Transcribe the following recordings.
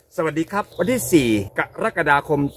สวัสดีครับวันที่ 4 กรกฎาคม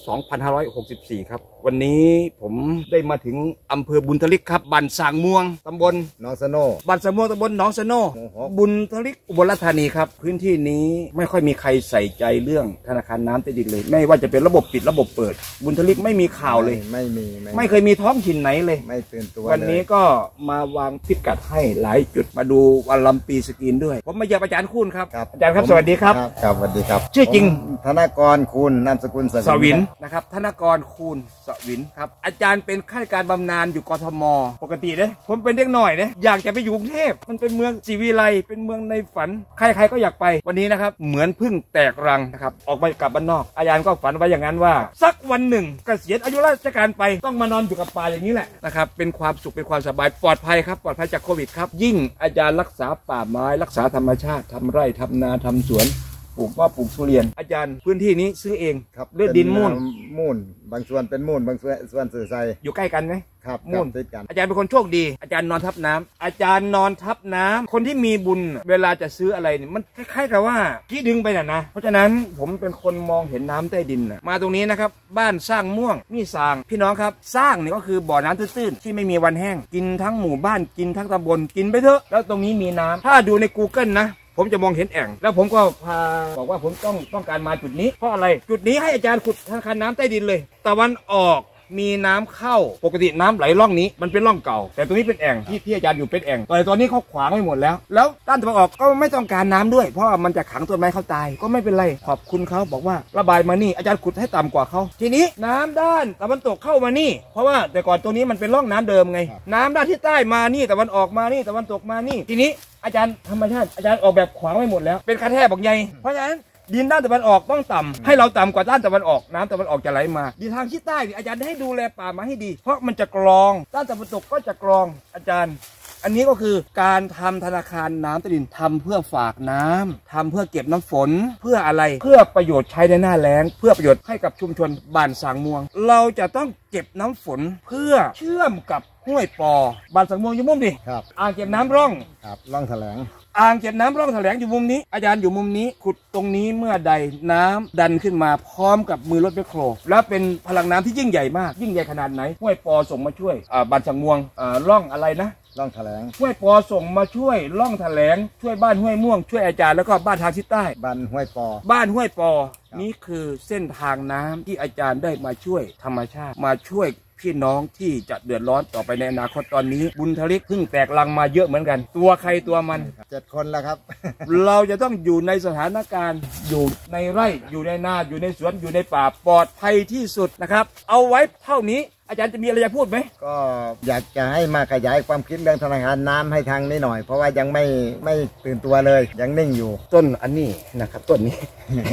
2564 ครับวันนี้ผมได้มาถึงอำเภอบุญทลิกครับบ้านสางม่วงตำบลหนองสโนบ้านสางม่วงตำบลหนองสโนบุญทลิกอุบลราชธานีครับพื้นที่นี้ไม่ค่อยมีใครใส่ใจเรื่องธนาคารน้ำใต้ดินเลยไม่ว่าจะเป็นระบบปิดระบบเปิดบุญทลิกไม่มีข่าวเลยไม่เคยมีท้องถิ่นไหนเลยไม่ตื่นตัววันนี้ก็มาวางพิกัดให้หลายจุดมาดูวันลำปีสกรีนด้วยผมมาเยี่ยมอาจารย์คุณครับอาจารย์ครับสวัสดีครับครับสวัสดีครับชื่อจริงธนากรคูณนามสกุลสวินนะครับธนากรคูณสวินครับอาจารย์เป็นข้าราชการบำนาญอยู่กทมปกติเนี่ยผมเป็นเด็กหน่อยเนี่ยอยากจะไปอยู่กรุงเทพมันเป็นเมืองศรีวิไลเป็นเมืองในฝันใครๆก็อยากไปวันนี้นะครับเหมือนพึ่งแตกรังนะครับออกมากลับบ้านนอกอาจารย์ก็ฝันไว้อย่างนั้นว่าสักวันหนึ่งเกษียณอายุราชการไปต้องมานอนอยู่กับป่าอย่างนี้แหละนะครับเป็นความสุขเป็นความสบายปลอดภัยครับปลอดภัยจากโควิดครับยิ่งอาจารย์รักษาป่าไม้รักษาธรรมชาติทำไร่ทำนาทำสวนปลูกว่าปลูกทุเรียนอาจารย์พื้นที่นี้ซื้อเองครับด้วยดินมูลบางส่วนเป็นมูลบางส่วนสื่อใส่อยู่ใกล้กันไหมครับมูลติดกันอาจารย์เป็นคนโชคดีอาจารย์นอนทับน้ำอาจารย์นอนทับน้ำคนที่มีบุญเวลาจะซื้ออะไรเนี่ยมันคล้ายๆกับว่าที่ดึงไปน่ะนะเพราะฉะนั้นผมเป็นคนมองเห็นน้ำใต้ดินนะมาตรงนี้นะครับบ้านสร้างม่วงมีสร้างพี่น้องครับสร้างเนี่ยก็คือบ่อน้ำตื้นๆที่ไม่มีวันแห้งกินทั้งหมู่บ้านกินทั้งตำบลกินไปเถอะแล้วตรงนี้มีน้ำถ้าดูใน Google นะผมจะมองเห็นแอ่งแล้วผมก็พาบอกว่าผมต้องการมาจุดนี้เพราะอะไรจุดนี้ให้อาจารย์ขุดธนาคารน้ำใต้ดินเลยตะวันออกมีน้ำเข้าปกติน้ำไหลร่องนี้มันเป็นร่องเก่าแต่ตรงนี้เป็นแอ่งที่อาจารย์อยู่เป็นแอ่งแต่ตอนนี้เขาขวางไว้หมดแล้วด้านตะวันออกก็ไม่ต้องการน้ำด้วยเพราะมันจะขังต้นไม้เขาตายก็ไม่เป็นไรขอบคุณเขาบอกว่าระบายมานี่อาจารย์ขุดให้ต่ำกว่าเขาทีนี้น้ำด้านตะวันตกเข้ามานี่เพราะว่าแต่ก่อนตรงนี้มันเป็นร่องน้ำเดิมไงน้ำด้านที่ใต้มานี่ตะวันออกมานี่ตะวันตกมานี่ทีนี้อาจารย์ธรรมชาติอาจารย์ออกแบบขวางไว้หมดแล้วเป็นกระแทกบอกใหญ่เพราะฉะนั้นดินด้านตะวันออกต้องต่ำให้เราต่ำกว่าด้านตะวันออกน้ำตะวันออกจะไหลมาดินทางที่ใต้อาจารย์ให้ดูแลป่ามาให้ดีเพราะมันจะกรองด้านตะวันตกก็จะกรองอาจารย์อันนี้ก็คือการทำธนาคารน้ำใต้ดินทำเพื่อฝากน้ำทำเพื่อเก็บน้ำฝนเพื่ออะไรเพื่อประโยชน์ใช้ในหน้าแล้งเพื่อประโยชน์ให้กับชุมชนบ้านสางม่วงเราจะต้องเก็บน้ำฝนเพื่อเชื่อมกับห้วยปอบ้านสางม่วงอยู่มุมดิครับอ่างเก็บน้ำร่องครับร่องแถลงอ่างเก็บน้ำร่องแถลงอยู่มุมนี้อาจารย์อยู่มุมนี้ขุดตรงนี้เมื่อใดน้ำดันขึ้นมาพร้อมกับมือรถแมคโครแล้วเป็นพลังน้ำที่ยิ่งใหญ่มากยิ่งใหญ่ขนาดไหนห้วยปอส่งมาช่วยบ้านสางม่วงร่องอะไรนะร่องแถลงห้วยปอส่งมาช่วยร่องแถลงช่วยบ้านห้วยม่วงช่วยอาจารย์แล้วก็บ้านทางทิศใต้บ้านห้วยปอนี่คือเส้นทางน้ำที่อาจารย์ได้มาช่วยธรรมชาติมาช่วยพี่น้องที่จะเดือดร้อนต่อไปในอนาคตตอนนี้บุญทลิกเพิ่งแตกรังมาเยอะเหมือนกันตัวใครตัวมัน 7 คนแล้วครับเราจะต้องอยู่ในสถานการณ์อยู่ในไร่อยู่ในนาอยู่ในสวนอยู่ในป่าปลอดภัยที่สุดนะครับเอาไว้เท่านี้อาจารย์จะมีอะไรจะพูดไหมก็อยากจะให้มาขยายความคิดเรื่องธนาคารน้ำให้ทางนี้หน่อยเพราะว่ายังไม่ตื่นตัวเลยยังนิ่งอยู่ต้นอันนี้นะครับต้นนี้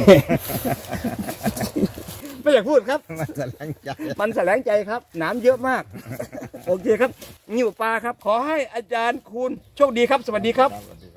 ไม่อยากพูดครับมันแสลงใจครับน้ำเยอะมากโอเคครับนิ้วปลาครับขอให้อาจารย์คุณโชคดีครับสวัสดีครับ